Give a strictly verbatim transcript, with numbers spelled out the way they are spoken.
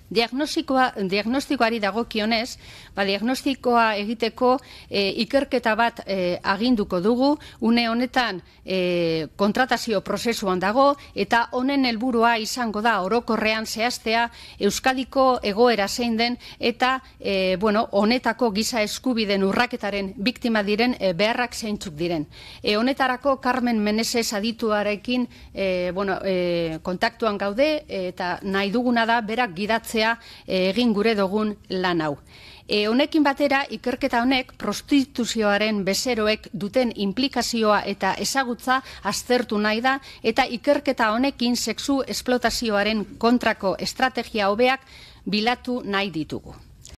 Diagnostikoa, diagnostikoari dagokionez, ba, diagnostikoa egiteko e, ikerketa bat e, aginduko dugu, une honetan e, kontratazio prozesuan dago, eta honen helburua izango da orokorrean zehaztea Euskadiko egoera zein den, eta e, bueno, honetako giza eskubideen urraketaren biktima diren e, beharrak zeintzuk diren. E, honetarako Carmen Meneses adituarekin e, bueno, e, kontaktuan gaude, eta nahi duguna da berak gidatzea egin gure dugun lan hau. E, honekin batera, ikerketa honek prostituzioaren bezeroek duten implikazioa eta ezagutza aztertu nahi da, eta ikerketa honekin sexu esplotazioaren kontrako estrategia hobeak bilatu nahi ditugu.